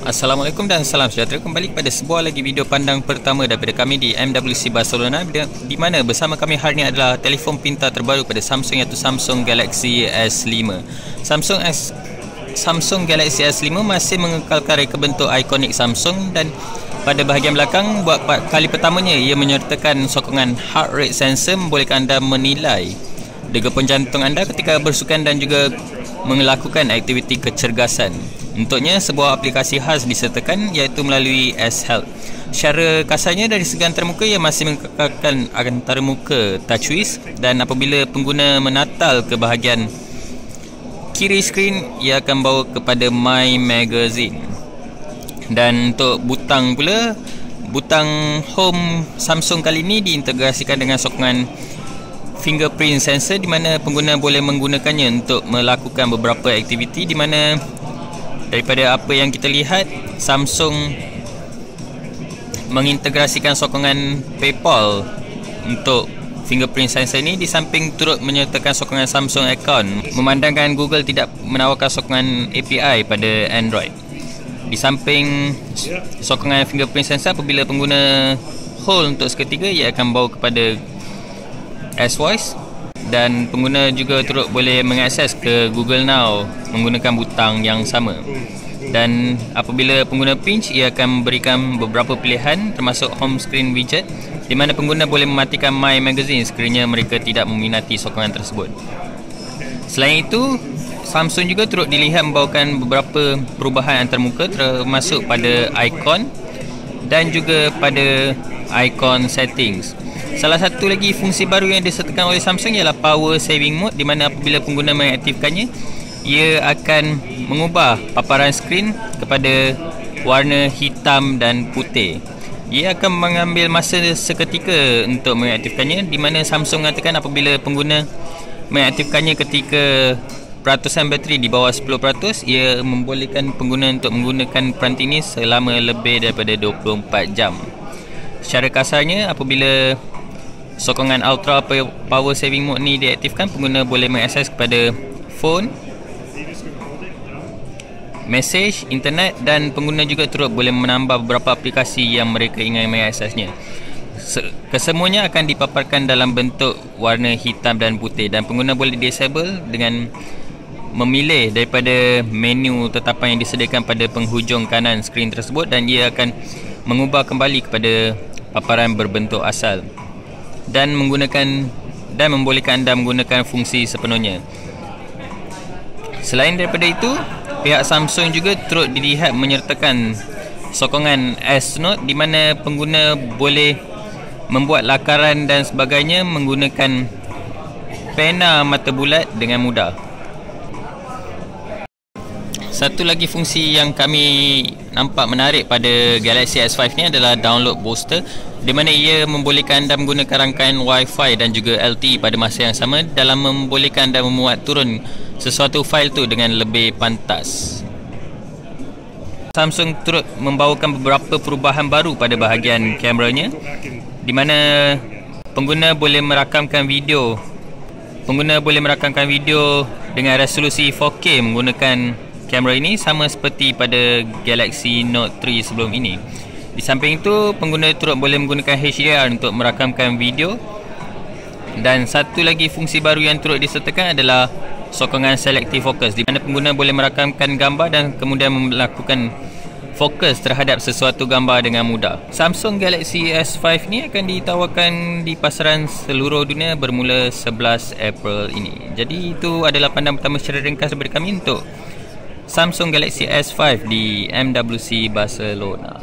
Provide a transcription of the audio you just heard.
Assalamualaikum dan salam sejahtera. Kembali kepada sebuah lagi video pandang pertama daripada kami di MWC Barcelona, di mana bersama kami hari ini adalah telefon pintar terbaru pada Samsung, iaitu Samsung Galaxy S5. Samsung Galaxy S5 masih mengekalkan reka bentuk ikonik Samsung, dan pada bahagian belakang buat kali pertamanya ia menyertakan sokongan heart rate sensor, membolehkan anda menilai degupan jantung anda ketika bersukan dan juga melakukan aktiviti kecergasan. Untuknya, sebuah aplikasi khas disertakan, iaitu melalui S-Health. Secara kasarnya dari segi antarmuka, ia masih mengekalkan antarmuka TouchWiz, dan apabila pengguna menatal ke bahagian kiri skrin, ia akan bawa kepada My Magazine. Dan untuk butang pula, butang home Samsung kali ini diintegrasikan dengan sokongan fingerprint sensor, di mana pengguna boleh menggunakannya untuk melakukan beberapa aktiviti, di mana daripada apa yang kita lihat, Samsung mengintegrasikan sokongan PayPal untuk fingerprint sensor ini, di samping turut menyertakan sokongan Samsung Account, memandangkan Google tidak menawarkan sokongan API pada Android. Di samping sokongan fingerprint sensor, apabila pengguna hold untuk seketika, ia akan bawa kepada S-Voice, dan pengguna juga turut boleh mengakses ke Google Now menggunakan butang yang sama. Dan apabila pengguna pinch, ia akan memberikan beberapa pilihan termasuk home screen widget, di mana pengguna boleh mematikan My Magazine sekiranya mereka tidak meminati sokongan tersebut. Selain itu, Samsung juga turut dilihat membawakan beberapa perubahan antarmuka, termasuk pada ikon dan juga pada ikon settings. Salah satu lagi fungsi baru yang disertakan oleh Samsung ialah Power Saving Mode, di mana apabila pengguna mengaktifkannya, ia akan mengubah paparan skrin kepada warna hitam dan putih. Ia akan mengambil masa seketika untuk mengaktifkannya, di mana Samsung mengatakan apabila pengguna mengaktifkannya ketika peratusan bateri di bawah 10%, ia membolehkan pengguna untuk menggunakan peranti ini selama lebih daripada 24 jam. Secara kasarnya, apabila sokongan Ultra Power Saving Mode ni diaktifkan, pengguna boleh mengakses kepada phone, mesej, internet, dan pengguna juga turut boleh menambah beberapa aplikasi yang mereka ingin mengaksesnya. Kesemuanya akan dipaparkan dalam bentuk warna hitam dan putih, dan pengguna boleh disable dengan memilih daripada menu tetapan yang disediakan pada penghujung kanan skrin tersebut, dan ia akan mengubah kembali kepada paparan berbentuk asal dan membolehkan anda menggunakan fungsi sepenuhnya. Selain daripada itu, pihak Samsung juga turut dilihat menyertakan sokongan S Note, di mana pengguna boleh membuat lakaran dan sebagainya menggunakan pena mata bulat dengan mudah. Satu lagi fungsi yang kami nampak menarik pada Galaxy S5 ni adalah Download Booster, di mana ia membolehkan anda menggunakan rangkaian Wi-Fi dan juga LTE pada masa yang sama, dalam membolehkan anda memuat turun sesuatu fail tu dengan lebih pantas. Samsung turut membawakan beberapa perubahan baru pada bahagian kameranya, di mana pengguna boleh merakamkan video dengan resolusi 4K menggunakan kamera ini, sama seperti pada Galaxy Note 3 sebelum ini. Di samping itu, pengguna turut boleh menggunakan HDR untuk merakamkan video, dan satu lagi fungsi baru yang turut disertakan adalah sokongan Selective Focus, di mana pengguna boleh merakamkan gambar dan kemudian melakukan fokus terhadap sesuatu gambar dengan mudah. Samsung Galaxy S5 ni akan ditawarkan di pasaran seluruh dunia bermula 11 April ini. Jadi itu adalah pandangan pertama secara ringkas daripada kami untuk Samsung Galaxy S5 di MWC Barcelona.